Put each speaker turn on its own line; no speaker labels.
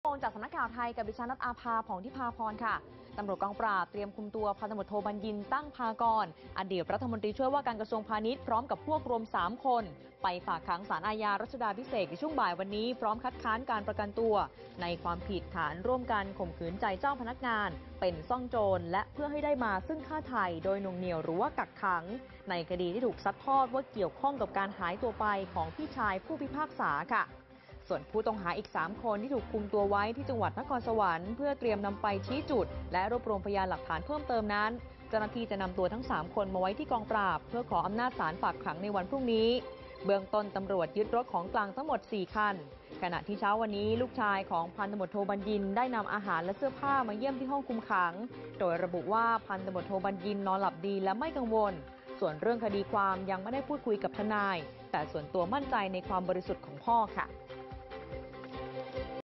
จากสำนักข่าวไทยกับดิฉันนัทอาภาผ่องทิพาพรค่ะตำรวจกองปราบเตรียมคุมตัวพันตำรวจโทบัญญินตั้งพากรอดีตรัฐมนตรีช่วยว่าการกระทรวงพาณิชย์พร้อมกับพวกรวม3 คนไปฝากขังศาลอาญารัชดาภิเษกในช่วงบ่ายวันนี้พร้อมคัดค้านการประกันตัวในความผิดฐานร่วมกันข่มขืนใจเจ้าพนักงานเป็นซ่องโจรและเพื่อให้ได้มาซึ่งค่าไถ่โดยหน่วงเหนี่ยวหรือว่ากักขังในคดีที่ถูกซัดทอดว่าเกี่ยวข้องกับการหายตัวไปของพี่ชายผู้พิพากษาค่ะส่วนผู้ต้องหาอีก3 คนที่ถูกคุมตัวไว้ที่จังหวัดนครสวรรค์เพื่อเตรียมนำไปชี้จุดและรวบรวมพยานหลักฐานเพิ่มเติมนั้นเจ้าหน้าที่จะนำตัวทั้ง3 คนมาไว้ที่กองปราบเพื่อขออำนาจศาลฝากขังในวันพรุ่งนี้เบื้องต้นตำรวจยึดรถของกลางทั้งหมด4 คันขณะที่เช้าวันนี้ลูกชายของพันตำรวจโทบัญญินได้นำอาหารและเสื้อผ้ามาเยี่ยมที่ห้องคุมขังโดยระบุว่าพันตำรวจโทบัญญินนอนหลับดีและไม่กังวลส่วนเรื่องคดีความยังไม่ได้พูดคุยกับทนายแต่ส่วนตัวมั่นใจในความบริสุทธิ์ของพ่อค่ะ